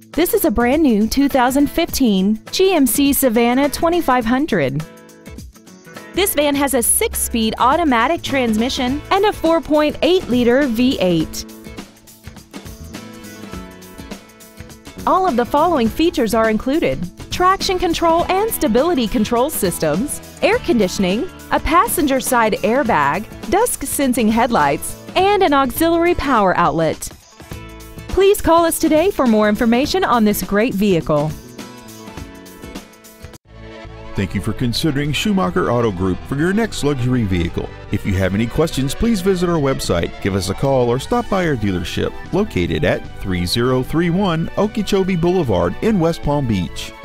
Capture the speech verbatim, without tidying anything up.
This is a brand new two thousand fifteen G M C Savana twenty-five hundred. This van has a six-speed automatic transmission and a four point eight liter V eight. All of the following features are included: traction control and stability control systems, air conditioning, a passenger side airbag, dusk sensing headlights, and an auxiliary power outlet. Please call us today for more information on this great vehicle. Thank you for considering Schumacher Auto Group for your next luxury vehicle. If you have any questions, please visit our website, give us a call, or stop by our dealership located at three zero three one Okeechobee Boulevard in West Palm Beach.